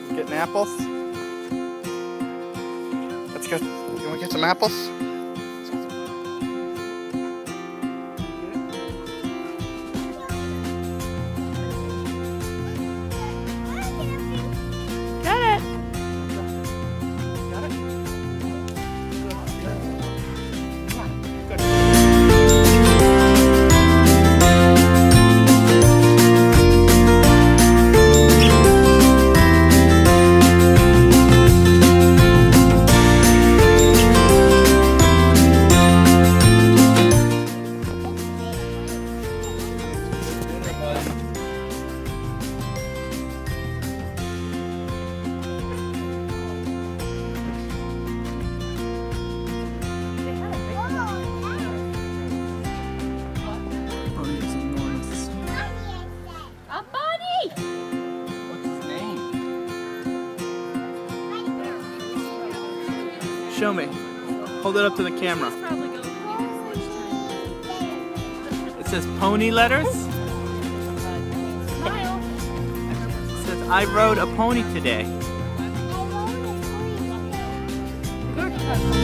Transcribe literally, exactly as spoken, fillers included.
Getting apples. Let's go. You want to get some apples? Got it. Got it? Come on. Good. Show me. Hold it up to the camera. It says pony letters. It says I rode a pony today. Good.